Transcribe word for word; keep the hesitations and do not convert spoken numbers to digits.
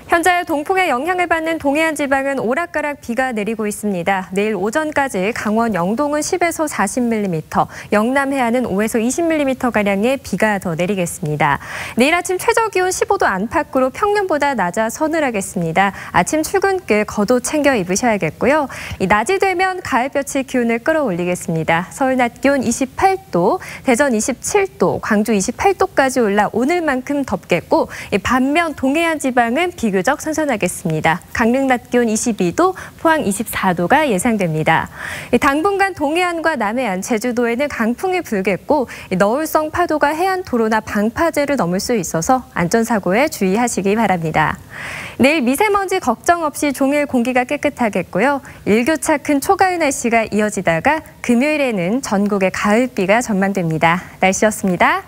현재 동풍의 영향을 받는 동해안 지방은 오락가락 비가 내리고 있습니다. 내일 오전까지 강원 영동은 십에서 사십 밀리미터, 영남 해안은 오에서 이십 밀리미터가량의 비가 더 내리겠습니다. 내일 아침 최저기온 십오 도 안팎으로 평년보다 낮아 서늘하겠습니다. 아침 출근길 겉옷 챙겨 입으셔야겠고요. 낮이 되면 가을볕이 기온을 끌어올리겠습니다. 서울 낮 기온 이십팔 도, 대전 이십칠 도, 광주 이십팔 도까지 올라 오늘만큼 덥겠고, 반면 동해안 지방은 비교적 선선하겠습니다. 강릉 낮 기온 이십이 도, 포항 이십사 도가 예상됩니다. 당분간 동해안과 남해안, 제주도에는 강풍이 불겠고 너울성 파도가 해안 도로나 방파제를 넘을 수 있어서 안전사고에 주의하시기 바랍니다. 내일 미세먼지 걱정 없이 종일 공기가 깨끗하겠고요. 일교차 큰 초가을 날씨가 이어지다가 금요일에는 전국에 가을비가 전망됩니다. 날씨였습니다.